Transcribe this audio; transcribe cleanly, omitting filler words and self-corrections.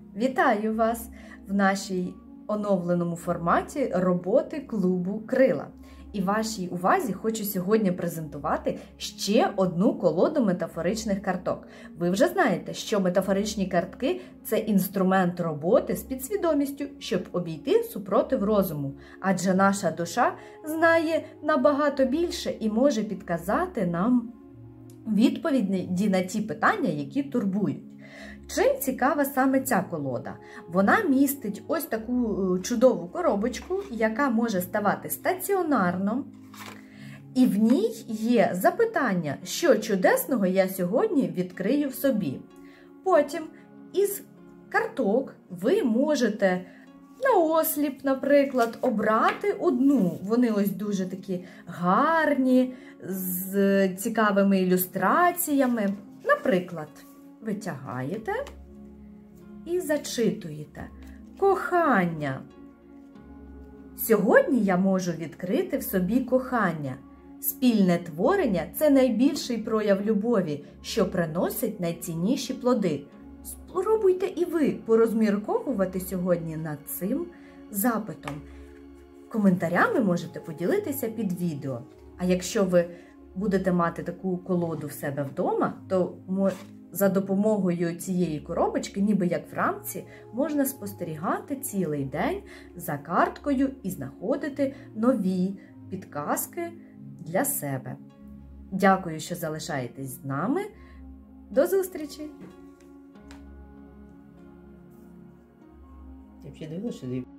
Вітаю вас в нашій оновленому форматі роботи клубу «Крила». І вашій увазі хочу сьогодні презентувати ще одну колоду метафоричних карток. Ви вже знаєте, що метафоричні картки – це інструмент роботи з підсвідомістю, щоб обійти супротив розуму. Адже наша душа знає набагато більше і може підказати нам відповіді на ті питання, які турбують. Чим цікава саме ця колода? Вона містить ось таку чудову коробочку, яка може ставати стаціонарно. І в ній є запитання, що чудесного я сьогодні відкрию в собі. Потім із карток ви можете наосліп, наприклад, обрати одну. Вони ось дуже такі гарні, з цікавими ілюстраціями. Наприклад, витягаєте і зачитуєте. Кохання. Сьогодні я можу відкрити в собі кохання. Спільне творення – це найбільший прояв любові, що приносить найцінніші плоди. Спробуйте і ви порозмірковувати сьогодні над цим запитом. Коментарями можете поділитися під відео. А якщо ви будете мати таку колоду в себе вдома, то за допомогою цієї коробочки, ніби як в рамці, можна спостерігати цілий день за карткою і знаходити нові підказки для себе. Дякую, що залишаєтесь з нами. До зустрічі! Ти взагалі дивилася,